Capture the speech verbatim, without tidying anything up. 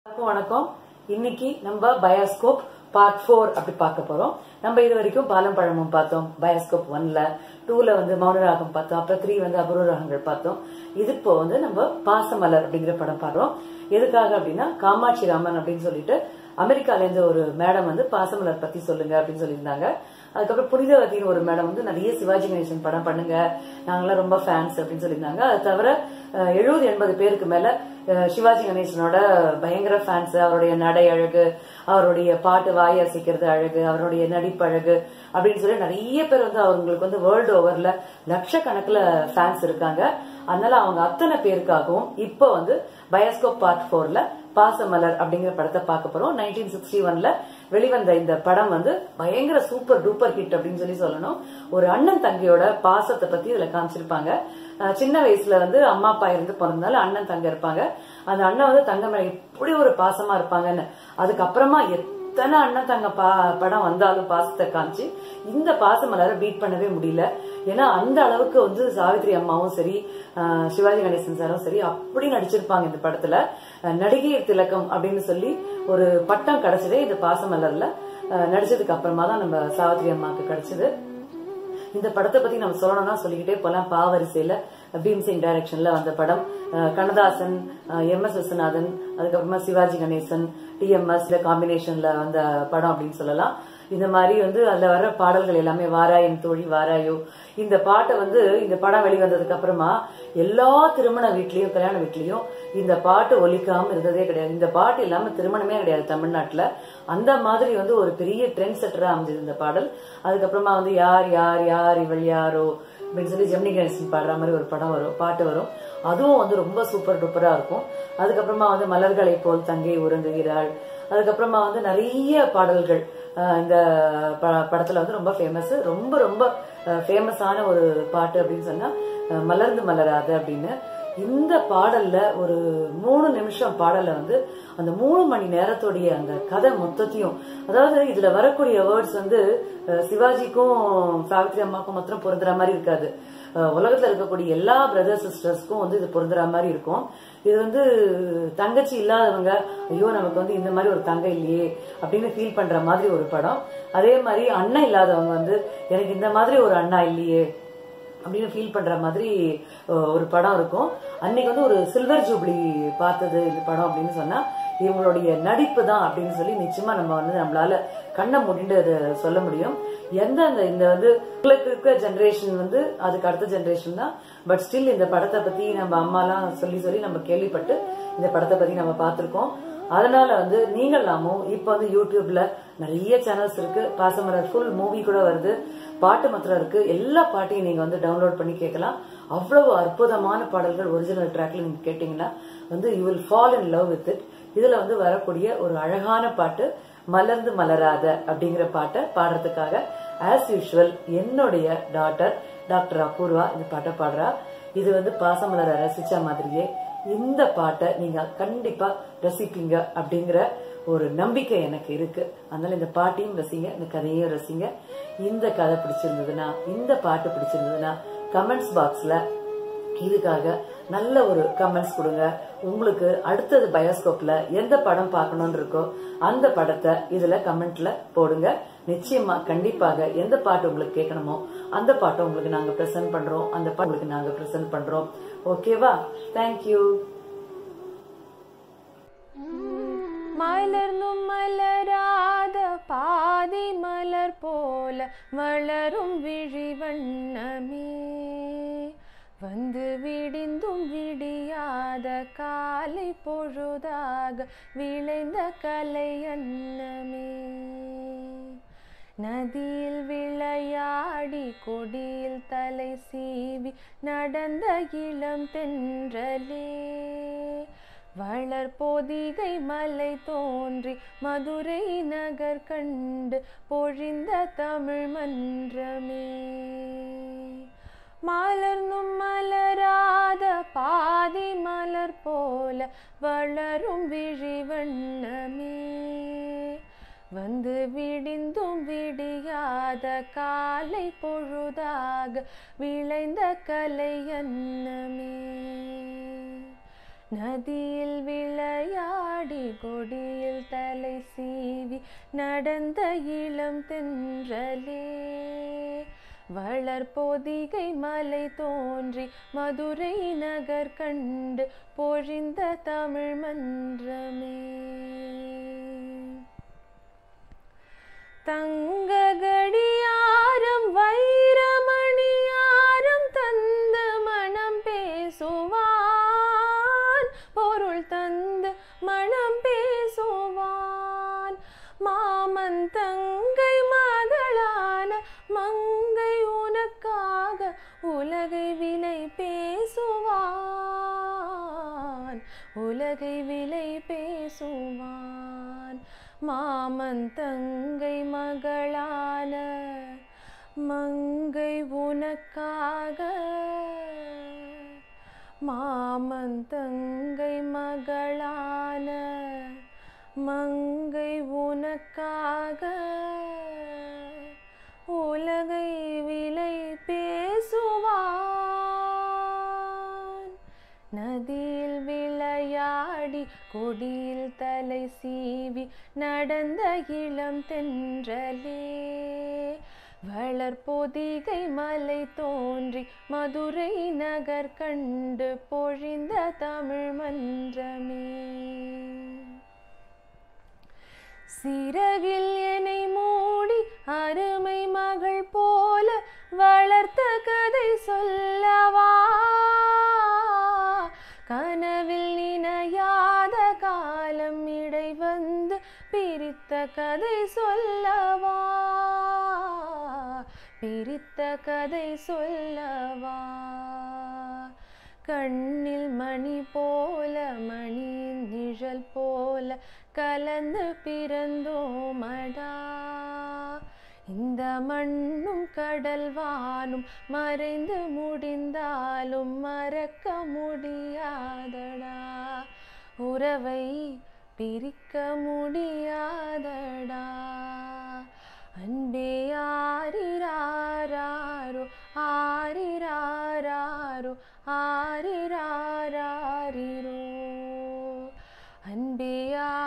வணக்கம். இன்னைக்கு நம்ம பயோஸ்கோப் பார்ட் ஃபோர் அப்படி பார்க்க போறோம். நம்ம இது வரைக்கும் பாலும் பழமும் பார்த்தோம். பயோஸ்கோப் ஒன்ல டூல வந்து மௌனராகம் பார்த்தோம். அப்புறம் த்ரீ வந்து அபூர்வ ராகங்கள் பார்த்தோம். இது இப்போ வந்து நம்ம பாசமலர் அப்படிங்கிற படம் பாடுறோம். எதுக்காக அப்படின்னா காமாட்சி ராமன் அப்படின்னு சொல்லிட்டு அமெரிக்கால இருந்து ஒரு மேடம் வந்து பாசமலர் பத்தி சொல்லுங்க அப்படின்னு சொல்லியிருந்தாங்க. அதுக்கப்புறம் புனிதவதின்னு ஒரு மேடம் வந்து நிறைய சிவாஜி கணேசன் படம் பண்ணுங்க, நாங்களாம் ரொம்ப ஃபேன்ஸ் அப்படின்னு சொல்லியிருந்தாங்க. அது தவிர எழுபது எண்பது பேருக்கு மேல சிவாஜி கணேசனோட பயங்கர ஃபேன்ஸ். அவருடைய நடை அழகு, அவருடைய பாட்டு வாய் அசைக்கிறது அழகு, அவருடைய நடிப்பு அழகு அப்படின்னு சொல்லி நிறைய பேர் வந்து அவங்களுக்கு வந்து வேர்ல்டு ஓவர்ல லட்சக்கணக்கில் ஃபேன்ஸ் இருக்காங்க. அதனால அவங்க அத்தனை பேருக்காகவும் இப்போ வந்து பயோஸ்கோப் பார்ட் போர்ல பாசமலர் அப்படிங்கிற படத்தை பார்க்க போறோம். நைன்டீன் சிக்ஸ்டி ஒன்ல வெளிவந்த இந்த படம் வந்து பயங்கர சூப்பர் டூப்பர் ஹிட் அப்படின்னு சொல்லி சொல்லணும். ஒரு அண்ணன் தங்கையோட பாசத்தை பத்தி இதுல காமிச்சிருப்பாங்க. சின்ன வயசுல வந்து அம்மா அப்பா இருந்து பிறந்தாலும் அண்ணன் தங்க இருப்பாங்க. அந்த அண்ணன் வந்து தங்க மேல எப்படி ஒரு பாசமா இருப்பாங்கன்னு அதுக்கப்புறமா எத்தனை அண்ணன் தங்க படம் வந்தாலும் பாசத்தை காமிச்சு இந்த பாசமலரை பீட் பண்ணவே முடியல. ஏன்னா அந்த அளவுக்கு வந்து சாவித்ரி அம்மாவும் சரி, சிவாஜி கணேசன் சாரும் சரி அப்படி நடிச்சிருப்பாங்க இந்த படத்துல. நடிகை திலகம் அப்படின்னு சொல்லி ஒரு பட்டம் கிடைச்சதே இந்த பாசமலர்ல நடிச்சதுக்கு அப்புறமா தான் நம்ம சாவித்ரி அம்மாவுக்கு கிடைச்சது. இந்த படத்தை பத்தி நம்ம சொல்லணும்னா சொல்லிக்கிட்டே போலாம். பாவரிசையில பீம்சிங் டைரக்ஷன்ல வந்த படம். கண்ணதாசன், எம் எஸ் விஸ்வநாதன், அதுக்கப்புறமா Sivaji Ganesan, T M S காம்பினேஷன்ல வந்த படம் அப்படின்னு சொல்லலாம். இந்த மாதிரி வந்து அதுல வர்ற பாடல்கள் எல்லாமே வாராயன் தோழி வாராயோ. இந்த பாட்டை வந்து இந்த படம் வெளிவந்ததுக்கு அப்புறமா எல்லா திருமண வீட்லயும் கல்யாண வீட்லயும் இந்த பாட்டு ஒலிக்காம இருந்ததே கிடையாது. இந்த பாட்டு இல்லாம திருமணமே கிடையாது தமிழ்நாட்டுல. அந்த மாதிரி வந்து ஒரு பெரிய ட்ரெண்ட் செட்டரா அமைஞ்சது இந்த பாடல். அதுக்கப்புறமா வந்து யார் யார் யார் இவள் யாரோ அப்படின்னு சொல்லி ஜெமினி கணேசன் பாடுற மாதிரி ஒரு படம் வரும், பாட்டு வரும். அதுவும் வந்து ரொம்ப சூப்பர் டூப்பரா இருக்கும். அதுக்கப்புறமா வந்து மலர்களை போல் தங்கை உறங்குகிறாள். அதுக்கப்புறமா வந்து நிறைய பாடல்கள் இந்த படத்துல வந்து ரொம்ப ஃபேமஸ். ரொம்ப ரொம்ப ஃபேமஸான ஒரு பாட்டு அப்படின்னு சொன்னா மலர்ந்து மலராது அப்படின்னு. இந்த பாடல்ல ஒரு மூணு நிமிஷம் பாடல்ல வந்து அந்த மூணு மணி நேரத்துடைய அந்த கதை மொத்தத்தையும், அதாவது இதுல வரக்கூடிய வேர்ட்ஸ் வந்து சிவாஜிக்கும் சாவித்ரி அம்மாக்கும் மாத்திரம் பொருந்துற மாதிரி இருக்காது. உலகத்துல இருக்கக்கூடிய எல்லா பிரதர் சிஸ்டர்ஸ்க்கும் வந்து இது பொருந்துற மாதிரி இருக்கும். இது வந்து தங்கச்சி இல்லாதவங்க ஐயோ நமக்கு வந்து இந்த மாதிரி ஒரு தங்கை இல்லையே அப்படின்னு ஃபீல் பண்ற மாதிரி ஒரு படம். அதே மாதிரி அண்ணன் இல்லாதவங்க வந்து எனக்கு இந்த மாதிரி ஒரு அண்ணா இல்லையே அப்படின்னு ஃபீல் பண்ற மாதிரி ஒரு படம் இருக்கும். அன்னைக்கு வந்து ஒரு சில்வர் ஜூப்ளி பார்த்தது இந்த படம் அப்படின்னு சொன்னா இவங்களுடைய நடிப்பு தான் அப்படின்னு சொல்லி நிச்சயமா நம்ம வந்து நம்மளால கண்ணை மூடிட்டு அதை சொல்ல முடியும். எந்த இந்த வந்து இருக்க ஜெனரேஷன் வந்து அதுக்கு அடுத்த ஜெனரேஷன் தான். பட் ஸ்டில் இந்த படத்தை பத்தி நம்ம அம்மாலாம் சொல்லி சொல்லி நம்ம கேள்விப்பட்டு இந்த படத்தை பத்தி நம்ம பார்த்திருக்கோம். அதனால வந்து நீங்களாமும் இப்ப வந்து யூடியூப்ல நிறைய சேனல்ஸ் இருக்கு. பாசமலர் ஃபுல் மூவி கூட வருது, பாட்டு மாத்திரம் இருக்கு. எல்லா பாட்டையும் நீங்க வந்து டவுன்லோட் பண்ணி கேட்கலாம். அவ்வளவு அற்புதமான பாடல்கள் ஒரிஜினல் ட்ராக்ல நீங்க கேட்டீங்கன்னா வந்து you will fall in love with it. இதுல வந்து வரக்கூடிய ஒரு அழகான பாட்டு மலர்ந்து மலராத அப்படிங்கிற பாட்டை பாடுறதுக்காக ஆஸ் யூஷுவல் என்னுடைய டாட்டர் டாக்டர் அபூர்வா இந்த பாட்டை பாடுறா. இது வந்து பாசமலரை ரசிச்ச மாதிரியே இந்த பாட்டை நீங்க கண்டிப்பா ரசிப்பீங்க அப்படிங்கிற ஒரு நம்பிக்கை எனக்கு இருக்கு. அதனால இந்த பாட்டையும் ரசிங்க, இந்த கதையையும் ரசிங்க. இந்த கதை பிடிச்சிருந்ததுன்னா, இந்த பாட்டு பிடிச்சிருந்ததுன்னா கமெண்ட்ஸ் பாக்ஸ்ல இதுக்காக நல்ல ஒரு கமெண்ட்ஸ் கொடுங்க. உங்களுக்கு அடுத்தது பயோஸ்கோப்ல எந்த படம் பார்க்கணும்னு இருக்கோ அந்த படத்தை இதுல கமெண்ட்ல போடுங்க. நிச்சயமா கண்டிப்பாக எந்த பாட்டு உங்களுக்கு கேட்கணுமோ அந்த பாட்டை உங்களுக்கு நாங்க பிரசன்ட் பண்றோம். அந்த பாட்டு உங்களுக்கு நாங்க பிரசன்ட் பண்றோம். ஓகேவா? தேங்க்யூ. மலர்ந்தும் மலராத பாதி மலர் போல வளரும் விழிவண்ணமே, வந்து விடிந்தும் விடியாத காலை பொழுதாக விளைந்த கலை அன்னமே, நதியில் விளையாடி கொடியில் தலை சீவி நடந்த இளம் தென்றலே, வளர் பொதிகை மலை தோன்றி மதுரை நகர் கண்டு பொழிந்த தமிழ் மன்றமே, மலர்ந்தும் மலராத பாதி மலர் போல வளரும் விழிவண்ணமே, வந்து விடிந்தும் விடியாத காலை பொழுதாக விளைந்த கலை அன்னமே, நதியில் விளையாடி கொடியில் தலை சீவி நடந்த இளம் தென்றலே வளர்பொதிகை மலை தோன்றி மதுரை நகர் கண்டு பொழிந்த தமிழ் மன்றமே தங்க கடியாரம் வைரமணியாரம் தந்து மனம் பேசுவான் பொருள் தந்து மனம் பேசுவான் மாமன் தங்கை மகளான மங்கை உனக்காக உலகை விலை பேசுவான் உலகை விலை பேசுவான் மாமன் தங்கை மகளான மங்கை உனக்காக மாமன் தங்கை மகளான மங்கை உனக்காக உலகை விலை பேசுவான் நதியில் விளையாடி கொடியில் தலை சீவி நடந்த இளம் தென்றலே வளர்பொதிகை மலை தோன்றி மதுரை நகர் கண்டு பொழிந்த தமிழ் மன்றமே சிறகில் என்னை மூடி அருமை மகள் போல வளர்த்த கதை சொல்லவா கனவில் நினையாத காலம் இடை வந்து பிரித்த கதை சொல்லவா பிரித்த கதை சொல்லவா கண்ணில் மணி போல மணியின் நிழல் போல கலந்து பிறந்தோமடா இந்த மண்ணும் கடல் வானும் மறைந்து முடிந்தாலும் மறக்க முடியாதடா உறவை பிரிக்க முடியாதடா அன்பே ஆரிராரோ ஆரிராரோ ஆரிராரோ அன்பே